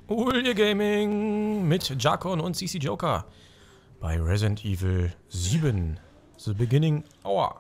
Ulje Gaming mit Jakon und CC Joker bei Resident Evil 7. The Beginning Hour.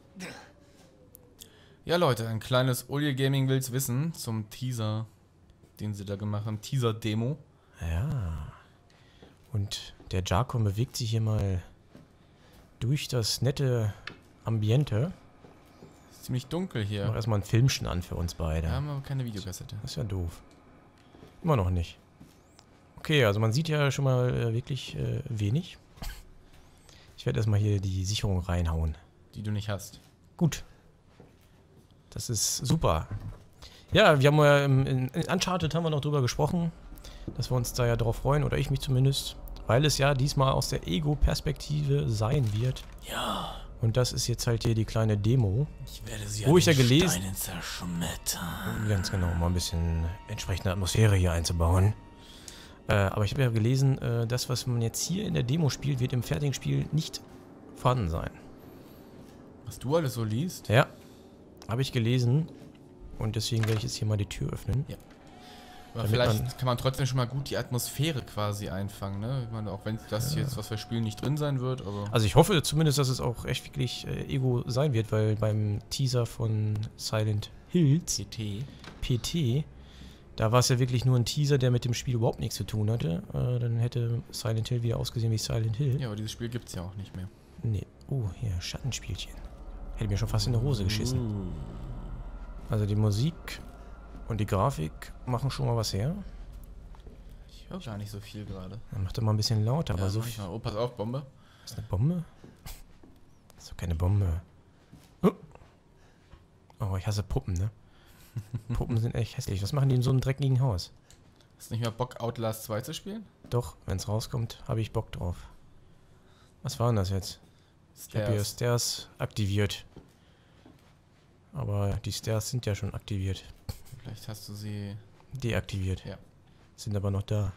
Ja Leute, ein kleines Ulje Gaming will's wissen zum Teaser, den sie da gemacht haben. Teaser-Demo. Ja. Und der Jakon bewegt sich hier mal durch das nette Ambiente. Ist ziemlich dunkel Ich mach hier. erstmal ein Filmchen an für uns beide. Wir haben aber keine Videokassette. Das ist ja doof. Immer noch nicht. Okay, also man sieht ja schon mal wirklich wenig. Ich werde erstmal hier die Sicherung reinhauen. Die du nicht hast. Gut. Das ist super. Ja, wir haben ja in Uncharted haben wir noch drüber gesprochen, dass wir uns da ja drauf freuen, oder ich mich zumindest, weil es ja diesmal aus der Ego-Perspektive sein wird. Ja. Und das ist jetzt halt hier die kleine Demo. Ich werde sie Wo ich ja gelesen- Steinen zerschmettern. Ganz genau, mal ein bisschen entsprechende Atmosphäre hier einzubauen. Aber ich habe ja gelesen, das, was man jetzt hier in der Demo spielt, wird im fertigen Spiel nicht vorhanden sein. Was du alles so liest? Ja, habe ich gelesen. Und deswegen werde ich jetzt hier mal die Tür öffnen. Ja. Aber Damit vielleicht kann man trotzdem schon mal gut die Atmosphäre quasi einfangen, ne? Ich meine, auch wenn das jetzt, was wir spielen, nicht drin sein wird, aber... Also ich hoffe zumindest, dass es auch echt wirklich Ego sein wird, weil beim Teaser von Silent Hills, PT, da war es ja wirklich nur ein Teaser, der mit dem Spiel überhaupt nichts zu tun hatte. Dann hätte Silent Hill wieder ausgesehen wie Silent Hill. Ja, aber dieses Spiel gibt's ja auch nicht mehr. Nee. Oh, hier, Schattenspielchen. Hätte mir schon fast in die Hose geschissen. Also die Musik und die Grafik machen schon mal was her. Ich höre gar nicht so viel gerade. Dann macht er mal ein bisschen lauter, aber so mach ich mal. Oh, pass auf, Bombe. Ist das eine Bombe? Das ist doch keine Bombe. Oh, ich hasse Puppen, ne? Puppen sind echt hässlich. Was machen die in so einem dreckigen Haus? Hast du nicht mehr Bock, Outlast 2 zu spielen? Doch, wenn es rauskommt, habe ich Bock drauf. Was war denn das jetzt? Ich habe hier Stairs aktiviert. Aber die Stairs sind ja schon aktiviert. Vielleicht hast du sie... Deaktiviert. Ja. Sind aber noch da.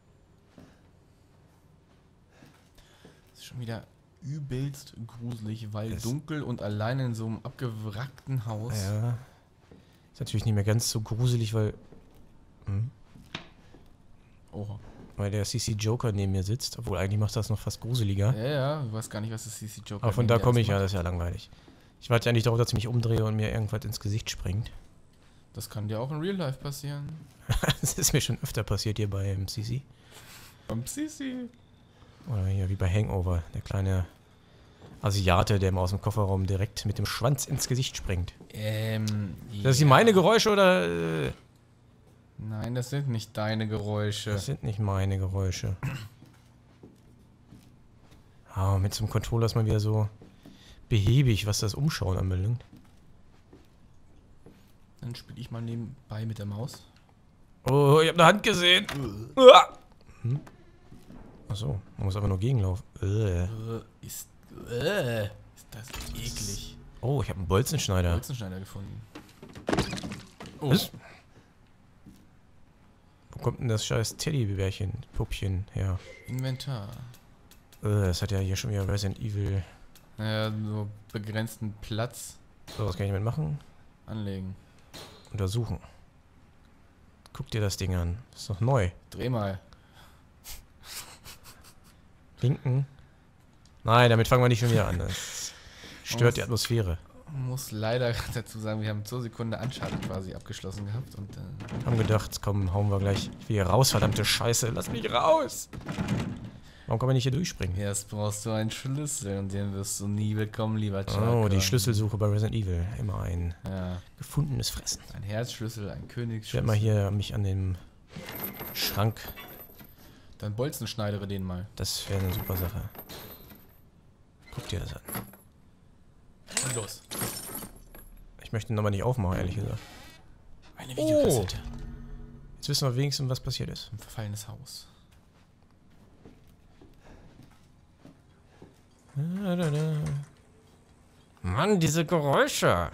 Das ist schon wieder übelst gruselig, weil Das- dunkel und allein in so einem abgewrackten Haus. Ja. Ist natürlich nicht mehr ganz so gruselig, weil... Oha. Weil der CC Joker neben mir sitzt. Obwohl, eigentlich macht das noch fast gruseliger. Ja, ja, du weißt gar nicht, was das CC Joker Aber von neben da dir komme alles ich ja, macht. das ist ja langweilig. Ich warte ja nicht darauf, dass ich mich umdrehe und mir irgendwas ins Gesicht springt. Das kann dir auch in Real Life passieren. Das ist mir schon öfter passiert hier beim CC. Beim CC. Oder hier wie bei Hangover. Der kleine Asiate, der mal aus dem Kofferraum direkt mit dem Schwanz ins Gesicht springt. Das sind meine Geräusche oder... Nein, das sind nicht deine Geräusche. Das sind nicht meine Geräusche. Ah, mit so einem Controller ist man wieder so behäbig, was das Umschauen anbelangt. Dann spiele ich mal nebenbei mit der Maus. Oh, ich habe eine Hand gesehen. Achso, man muss aber nur gegenlaufen. Ist das eklig. Oh, ich habe einen Bolzenschneider. Holzenschneider gefunden. Oh, Was? Wo kommt denn das scheiß Teddybärchen, Puppchen her? Inventar. Das hat ja hier schon wieder Resident Evil. Naja, so begrenzten Platz So, was kann ich damit machen? anlegen. Untersuchen. Guck dir das Ding an. Das ist doch neu. Dreh mal. Linken. Nein, damit fangen wir nicht schon wieder an. Das stört die Atmosphäre. Muss leider dazu sagen, wir haben zur Sekunde Uncharted quasi abgeschlossen gehabt und Haben gedacht, komm, hauen wir gleich hier raus, verdammte Scheiße. Lass mich raus! Warum kann man nicht hier durchspringen? erst brauchst du einen Schlüssel und den wirst du nie bekommen, lieber Chuck. Oh, die Schlüsselsuche bei Resident Evil. Immer ein Ja, gefundenes Fressen. ein Herzschlüssel, ein Ich werde Königsschlüssel. mal hier mich an dem Schrank. Dann bolzenschneidere den mal. Das wäre eine super Sache. Guck dir das an. Und los. Ich möchte ihn aber nicht aufmachen, ehrlich gesagt. Eine Videokassette. Jetzt wissen wir wenigstens, was passiert ist. Ein verfallenes Haus. Mann, diese Geräusche.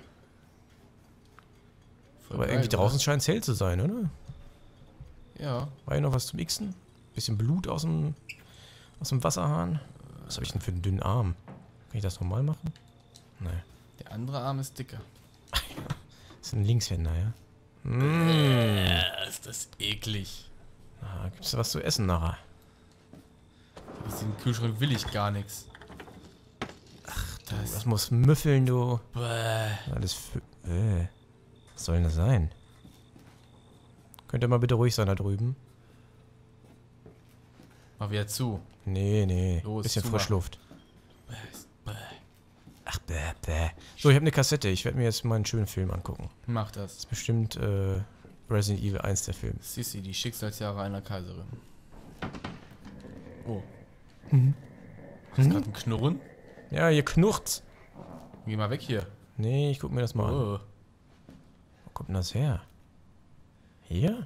Voll Aber geil, irgendwie oder? draußen scheint es hell zu sein, oder? Ja. War hier noch was zum Xen? Bisschen Blut aus dem Wasserhahn. Was habe ich denn für einen dünnen Arm? Kann ich das normal machen? Nee. Der andere Arm ist dicker. Das ist ein Linkshänder, ja? Ist das eklig. Na, gibt's da was zu essen nachher? Aus dem Kühlschrank will ich gar nichts. Das muss müffeln, du. Bäh. Alles was soll denn das sein? Könnt ihr mal bitte ruhig sein da drüben? Mach wieder zu. Nee. Los, Bisschen zumachen. Frischluft. Bäh. Ach, bäh. So, ich habe eine Kassette. Ich werde mir jetzt mal einen schönen Film angucken. Mach Das das. ist bestimmt Resident Evil 1 der Film. Sissi, die Schicksalsjahre einer Kaiserin. Oh. Ist gerade ein Knurren? Ja, hier knurrt's. Geh mal weg hier. Nee, ich guck mir das mal an. Oh. Wo kommt denn das her? Hier?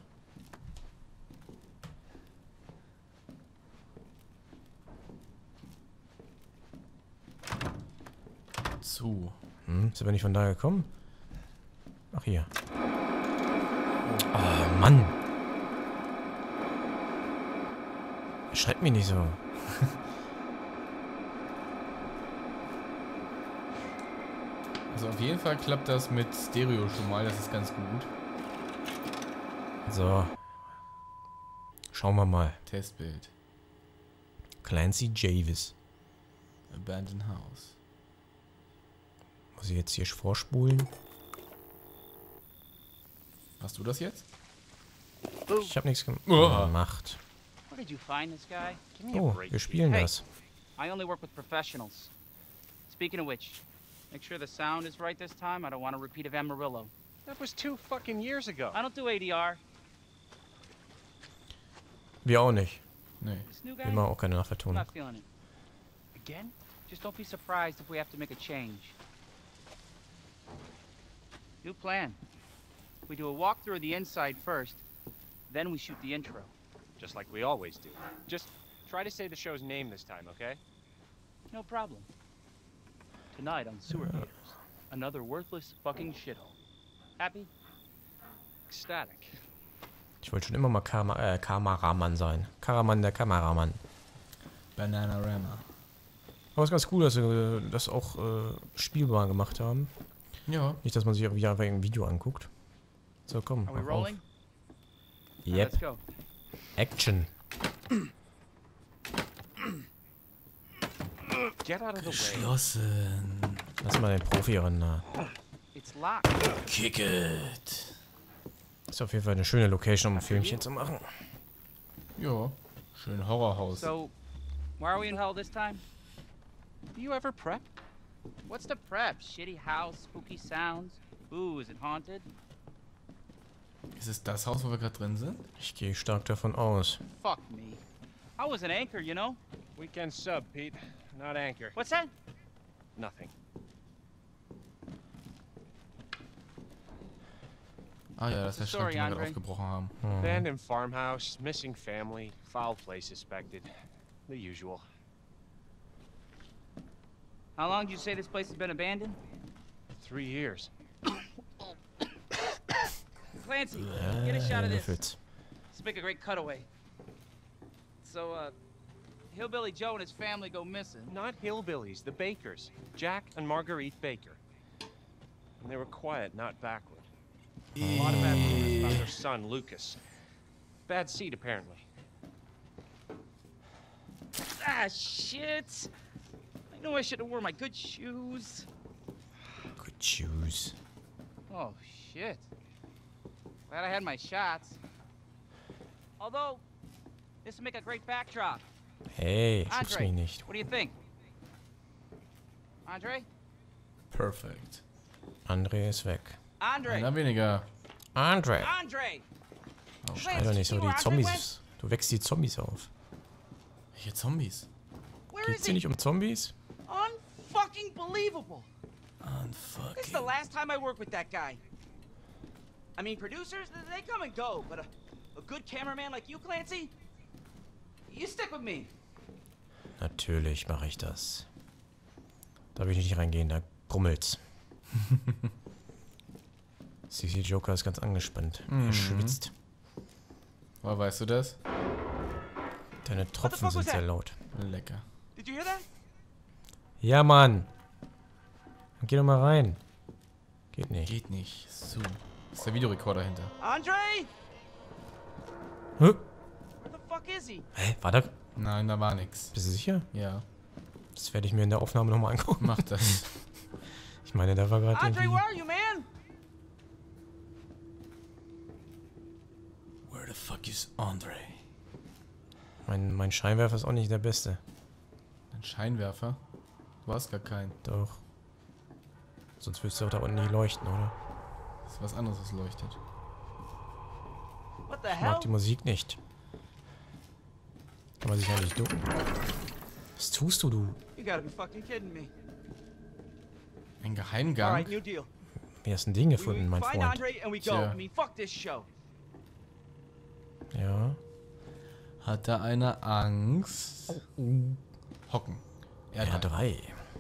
Zu. Ist aber nicht von da gekommen? Ach, hier. Oh, Mann. Schreibt mich nicht so. Also auf jeden Fall klappt das mit Stereo schon mal, das ist ganz gut. So. Schauen wir mal. Testbild. Clancy Jarvis. Abandoned House. Muss ich jetzt hier vorspulen? Hast du das jetzt? Ich habe nichts Oh. gemacht. Where did you find this guy? Give me a Oh, break. wir spielen Hey. das. I only work with professionals. Speaking of which, make sure the sound is right this time. I don't want a repeat of Amarillo. That was 2 fucking years ago. I don't do ADR. Wir auch nicht. Nee. This new guy, Wir machen auch keine I'm Nachvertonung. not feeling it. Again? Just don't be surprised if we have to make a change. New plan. We do a walkthrough of the inside first, then we shoot the intro. Just like we always do. Just try to say the show's name this time, okay? No problem. Tonight on Sewer Gators, another worthless fucking shithole. Happy? Ecstatic. Ich wollte schon immer mal Kameramann sein. Karaman, der Kameramann. Bananarama. Aber es ist ganz cool, dass sie das auch spielbar gemacht haben. Ja. Nicht, dass man sich irgendwie einfach ein Video anguckt. So, komm, Are we mach auf. rolling? Alright, Yep. let's go. Action. Get out of the way. Geschlossen. Lass mal den Profi ran. Na. It's locked. Kick it. Ist auf jeden Fall eine schöne Location, um ein Filmchen zu machen. Ja. Schön Horrorhaus. So, why are we in hell this time? Do you ever prep? What's the prep? Shitty house, spooky sounds. Ooh, is it haunted? Ist es das Haus, wo wir gerade drin sind? Ich gehe stark davon aus. Fuck me. I was an anchor, you know? Weekend sub, Pete. Not anchor. What's that? Nothing. Ah ja, das ist der Schrank, Sorry, den wir gerade Andre. aufgebrochen haben. Abandoned farmhouse, missing family, foul play suspected. The usual. How long did you say this place has been abandoned? 3 years. Clancy, get a shot of this. Löffels. Let's make a great cutaway. So, Hillbilly Joe and his family go missing. Not hillbillies, the Bakers. Jack and Marguerite Baker. And they were quiet, not backward. A lot of bad rumors about their son, Lucas. Bad seed, apparently. Ah, shit! I know I should have worn my good shoes. Good shoes. Oh, shit. Glad I had my shots. Although, this would make a great backdrop. Hey, schub's Andre, mich nicht. what do you think? Andre? Perfekt. André ist weg. Andre! Einer weniger. André! Andre! Oh, Schrei doch nicht so, die Zombies. Du wächst die Zombies auf. welche Zombies? Where Geht's is hier he? nicht um Zombies? Unfucking believable! This is the Unfucking. last time I work with that guy. I mean, producers, they come and go, but a good cameraman like you, Clancy, you stick with me. Natürlich mache ich das. Da will ich nicht reingehen, da grummelt's. CC Joker ist ganz angespannt. Er schwitzt. Woher weißt du das? Deine Tropfen fuck was sind sehr that? laut. Lecker. Did you hear that? Ja, Mann! Dann geh doch mal rein. Geht nicht. Geht nicht. So. Ist der Videorekorder hinter. Andre? Hä? fuck is he? Hä? War da... Nein, da war nix. Bist du sicher? Ja, Das werde ich mir in der Aufnahme nochmal angucken. mach das. Ich meine, da war gerade Andre, irgendwie... where are you, man? Where the fuck is Andre? Mein Scheinwerfer ist auch nicht der beste. Ein Scheinwerfer? Du hast gar keinen. Doch. Sonst würdest du auch da unten nicht leuchten, oder? Das ist was anderes, was leuchtet. What the Ich hell? mag die Musik nicht. Kann man sich ja nicht ducken. Was tust du, du? You gotta be fucking kidding me. Ein All Geheimgang? right, new deal. Wie hast du ein Ding We gefunden, mein find Freund? Andre and we go. Tja. I mean, fuck this show. Ja. Hat da einer Angst? Hocken. Ja, 3.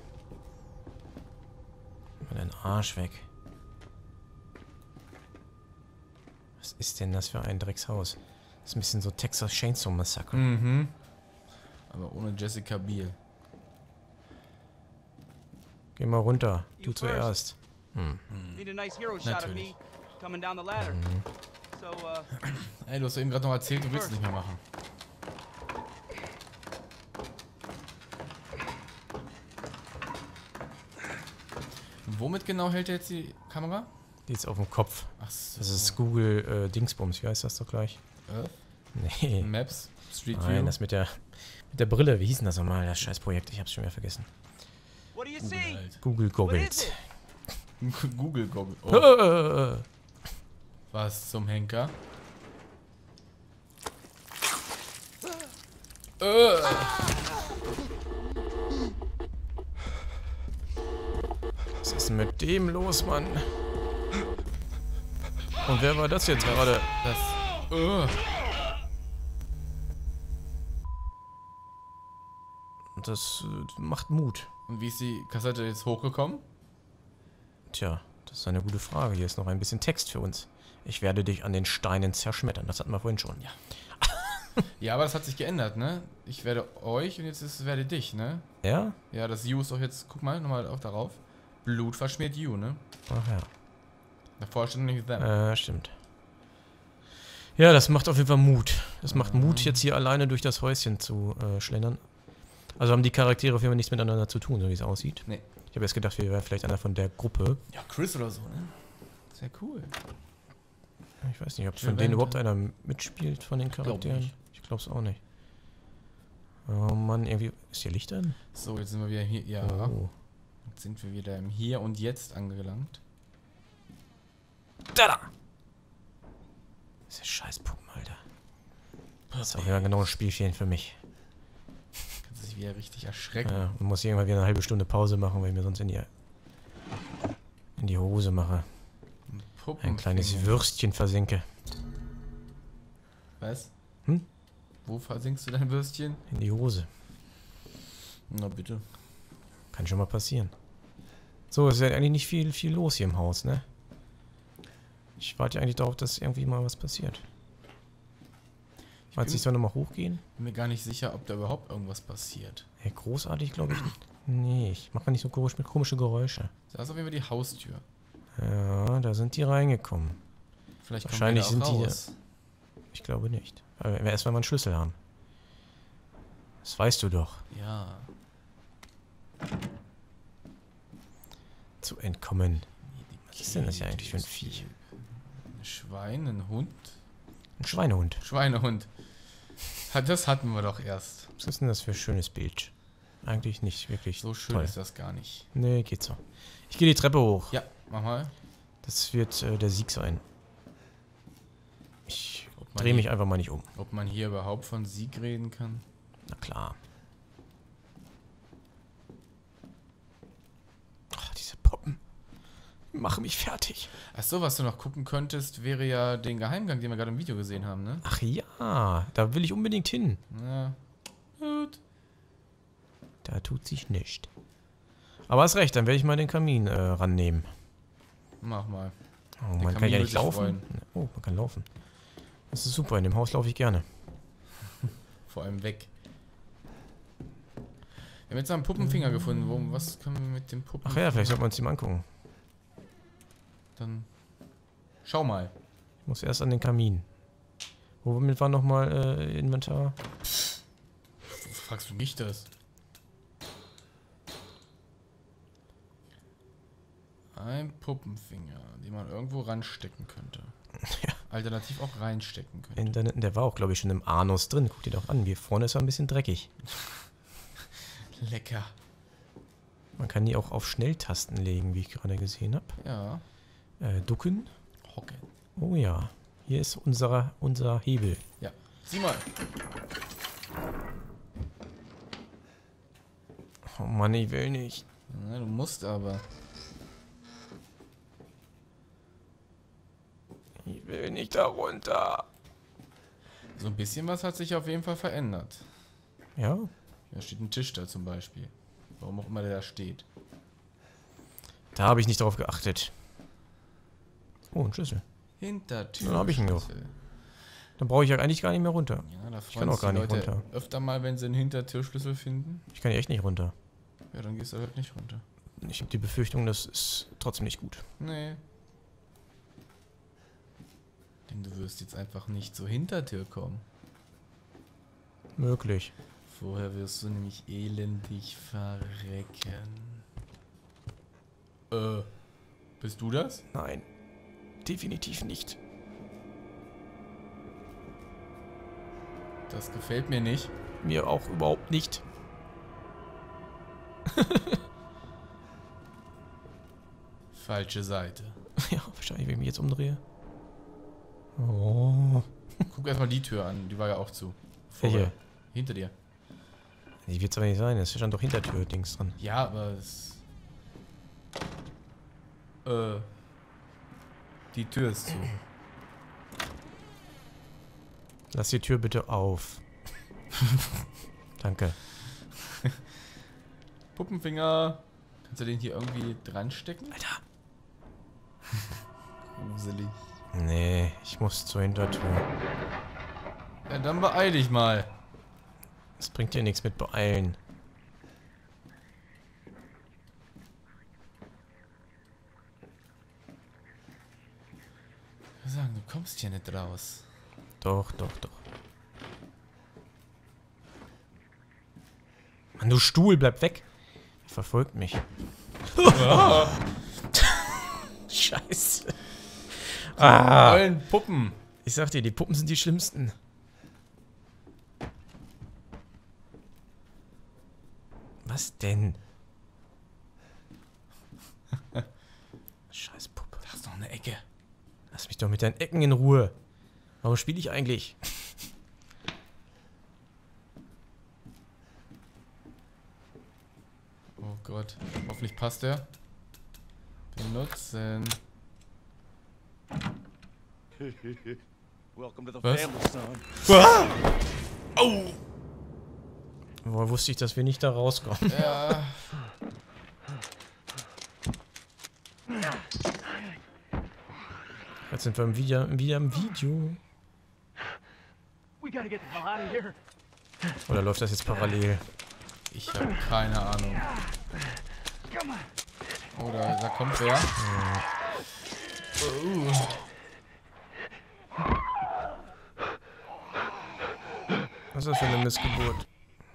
Mal deinen Arsch weg. Was ist denn das für ein Dreckshaus? Das ist ein bisschen so Texas Chainsaw Massacre. Mhm. Aber ohne Jessica Biel. Geh mal runter. Du You zuerst. Need a nice hero shot of me Natürlich. coming down the ladder. So, Ey, du hast doch eben gerade noch erzählt, du willst es nicht mehr machen. Womit genau hält er jetzt die Kamera? Die ist auf dem Kopf. Ach so. Das ist Google Dingsbums. Wie heißt das doch gleich? Earth? Nee. Maps? Street Nein, View? das mit der Brille. Wie hieß denn das nochmal? Das Scheißprojekt. Ich hab's schon wieder vergessen. what do you Google see? halt. Google What Goggles. is it? Google Goggle. Oh, Äh, was zum Henker? Was ist denn mit dem los, Mann? Und wer war das jetzt gerade? Das. Das macht Mut. Und wie ist die Kassette jetzt hochgekommen? Tja, das ist eine gute Frage. Hier ist noch ein bisschen Text für uns. Ich werde dich an den Steinen zerschmettern. Das hatten wir vorhin schon. Ja. Ja, aber das hat sich geändert, ne? Ich werde euch und werde dich, ne? Ja? Ja, das You ist doch jetzt, guck mal, nochmal auch darauf. Blut verschmiert You, ne? Ach ja. Davor stand nämlich Them. Stimmt. Ja, das macht auf jeden Fall Mut. Das macht Mut, jetzt hier alleine durch das Häuschen zu schlendern. Also haben die Charaktere auf jeden Fall nichts miteinander zu tun, so wie es aussieht. Nee. Ich habe jetzt gedacht, wir wären vielleicht einer von der Gruppe. Ja, Chris oder so, ne? Sehr cool. Ich weiß nicht, ob Schön von denen Band, überhaupt ja. einer mitspielt, von den Charakteren. nicht. Ich glaube es auch nicht. Oh Mann, irgendwie... Ist hier Licht an? So, jetzt sind wir wieder hier. Ja. Oh. Jetzt sind wir wieder im Hier und Jetzt angelangt. Da! Diese scheiß Puppen, Alter. Das ist auch wieder genau ein Spielchen für mich. Kannst dich wieder richtig erschrecken. Ja, und muss irgendwann wieder eine halbe Stunde Pause machen, weil ich mir sonst in die Hose mache. Ein kleines Würstchen versenke. Was? Hm? Wo versinkst du dein Würstchen? In die Hose. Na bitte. Kann schon mal passieren. So, es ist ja eigentlich nicht viel los hier im Haus, ne? Ich warte ja eigentlich darauf, dass irgendwie mal was passiert. Meinst du, ich soll nochmal hochgehen? Bin mir gar nicht sicher, ob da überhaupt irgendwas passiert. Hey, großartig glaube ich nicht. Nee, ich mache nicht so komische Geräusche. Da ist auf jeden Fall die Haustür. Ja, da sind die reingekommen. Vielleicht kommen Wahrscheinlich wir da auch sind die- raus. Ich glaube nicht. Aber erst wenn wir einen Schlüssel haben. Das weißt du doch. Ja. Zu entkommen. Was ist denn das hier eigentlich für ein Viech? Ein Schwein, ein Hund? Ein Schweinehund. Schweinehund. Das hatten wir doch erst. Was ist denn das für ein schönes Bild? Eigentlich nicht wirklich So schön toll. ist das gar nicht. Nee, geht so. Ich gehe die Treppe hoch. Ja, mach mal. Das wird der Sieg sein. Ich Ob man drehe hier- mich einfach mal nicht um. Ob man hier überhaupt von Sieg reden kann? Na klar. Ach, diese Puppen. Machen mich fertig. Achso, was du noch gucken könntest, wäre ja den Geheimgang, den wir gerade im Video gesehen haben, ne? Ach ja, da will ich unbedingt hin. Ja. Gut. Da tut sich nichts. Aber hast recht, dann werde ich mal den Kamin rannehmen. Mach mal. Oh, Der man kann Kamin ja wird nicht sich laufen. freuen. Oh, man kann laufen. Das ist super, in dem Haus laufe ich gerne. Vor allem weg. Wir haben jetzt einen Puppenfinger gefunden. Was können wir mit dem Puppen? Ach ja, vielleicht sollten wir uns den mal angucken. Dann schau mal. Ich muss erst an den Kamin. Womit war nochmal Inventar? Wo fragst du mich das? Ein Puppenfinger, den man irgendwo ranstecken könnte. Ja. Alternativ auch reinstecken könnte. Der war auch, glaube ich, schon im Anus drin. Guck dir doch an. Hier vorne ist er ein bisschen dreckig. Lecker. Man kann die auch auf Schnelltasten legen, wie ich gerade gesehen habe. Ja. Ducken. Hocken. Oh ja. Hier ist unser Hebel. Ja. Sieh mal. Oh Mann, ich will nicht. Na, du musst aber. Ich will nicht da runter. So ein bisschen was hat sich auf jeden Fall verändert. Ja. Da steht ein Tisch da zum Beispiel. Warum auch immer der da steht. Da habe ich nicht drauf geachtet. Oh, ein Schlüssel. Hintertür. Dann habe ich ihn doch. Dann brauche ich ja eigentlich gar nicht mehr runter. Ja, da Ich kann auch freuen gar sich nicht die Leute runter. öfter mal, wenn sie einen Hintertürschlüssel finden. Ich kann ja echt nicht runter. Ja, dann gehst du halt nicht runter. Ich habe die Befürchtung, das ist trotzdem nicht gut. Nee. Denn du wirst jetzt einfach nicht zur Hintertür kommen. Möglich. Vorher wirst du nämlich elendig verrecken. Bist du das? Nein. Definitiv nicht. Das gefällt mir nicht. Mir auch überhaupt nicht. Falsche Seite. Ja, wahrscheinlich, wenn ich mich jetzt umdrehe. Oh. Guck erstmal die Tür an, die war ja auch zu. Welche? Hinter dir. Die wird es aber nicht sein, es stand doch Hintertür-Dings dran. Ja, aber es... Die Tür ist zu. Lass die Tür bitte auf. Danke. Puppenfinger. Kannst du den hier irgendwie dran stecken? Alter. Gruselig. Nee, ich muss zur Hintertür. Ja, dann beeil dich mal. Es bringt dir nichts mit beeilen. Ich würde sagen, du kommst hier nicht raus. Doch. Mann, du Stuhl, bleib weg. Er verfolgt mich. Scheiße. Allen Puppen. Ich sag dir, die Puppen sind die schlimmsten. Was denn? Scheiß Puppe. Da ist noch eine Ecke. Lass mich doch mit deinen Ecken in Ruhe. Warum spiele ich eigentlich? Oh Gott. Hoffentlich passt der. Benutzen. Welcome to the Was? family, son. Oh! Woher wusste ich, dass wir nicht da rauskommen? Ja. Jetzt sind wir wieder im Video. We gotta get the hell out of here. Oder läuft das jetzt parallel? Ich habe keine Ahnung. Oder da kommt wer. Was ist das für eine Missgeburt?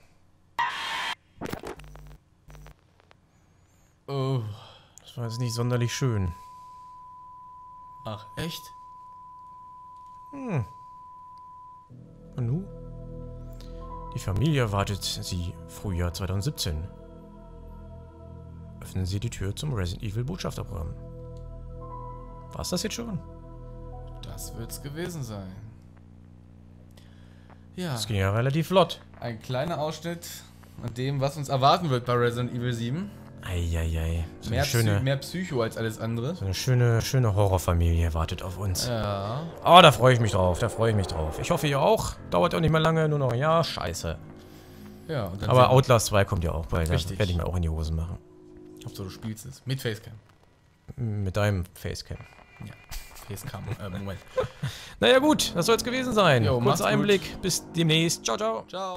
Oh. Das war jetzt nicht sonderlich schön. Ach, echt? Und nun? Die Familie erwartet Sie Frühjahr 2017. Öffnen Sie die Tür zum Resident Evil Botschafterprogramm. War's das jetzt schon? Das wird's gewesen sein. Ja, Das ging ja relativ flott. ein kleiner Ausschnitt an dem, was uns erwarten wird bei Resident Evil 7. Eieiei. So Mehr, eine schöne, mehr Psycho als alles andere. so eine schöne Horrorfamilie wartet auf uns. Ja. Oh, da freue ich mich drauf, Ich hoffe, ihr auch. Dauert auch nicht mehr lange, nur noch ein Jahr. Scheiße. Ja, und dann Aber sehen wir- Outlast 2 kommt ja auch bald. Richtig. Da werde ich mir auch in die Hosen machen. Hauptsache du spielst es. Mit Facecam. Mit deinem Facecam. Ja. Facecam. Moment. Naja gut, das soll es gewesen sein. Jo, macht's Kurzer gut. Einblick. Bis demnächst. Ciao, ciao. Ciao.